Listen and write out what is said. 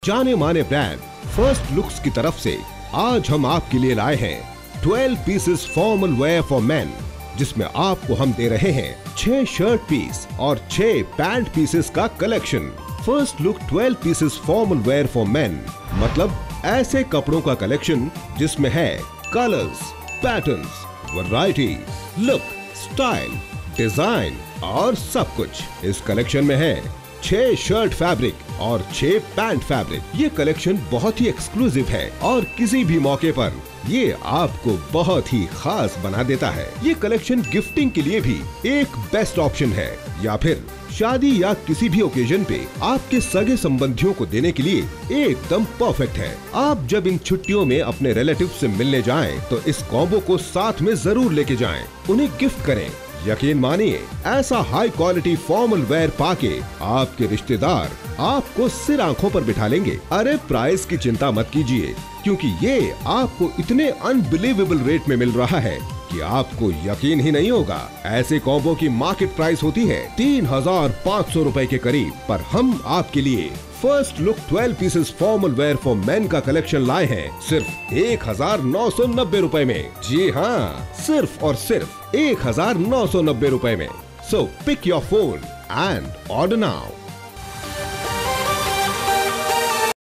जाने माने brand first looks की तरफ से आज हम आपके लिए लाए हैं 12 pieces formal wear for men, जिसमें आपको हम दे रहे हैं 6 शर्ट पीस और 6 पैंट पीसेस का collection. First look 12 pieces formal wear for men मतलब ऐसे कपड़ों का कलेक्शन जिसमें है colours, patterns, variety, look, style, design और सब कुछ। इस कलेक्शन में है 6 शर्ट फैब्रिक और 6 पैंट फैब्रिक। ये कलेक्शन बहुत ही एक्सक्लूसिव है और किसी भी मौके पर ये आपको बहुत ही खास बना देता है। ये कलेक्शन गिफ्टिंग के लिए भी एक बेस्ट ऑप्शन है या फिर शादी या किसी भी ओकेजन पे आपके सगे संबंधियों को देने के लिए एकदम परफेक्ट है। आप जब इन छुट्टियों में अपने रिलेटिव से मिलने जाएं, तो इस कॉम्बो को साथ में जरूर लेके जाएं, उन्हें गिफ्ट करें। यकीन मानिए, ऐसा हाई क्वालिटी फॉर्मल वेयर पाके आपके रिश्तेदार आपको सिर आंखों पर बिठा लेंगे। अरे प्राइस की चिंता मत कीजिए, क्योंकि ये आपको इतने अनबिलीवेबल रेट में मिल रहा है कि आपको यकीन ही नहीं होगा। ऐसे कॉम्बो की मार्केट प्राइस होती है 3500 रुपए के करीब, पर हम आपके लिए first look 12 pieces formal wear for men का कलेक्शन लाए हैं सिर्फ 1990 रुपए में। जी हाँ, सिर्फ और सिर्फ 1990 रुपए में। So pick your phone and order now.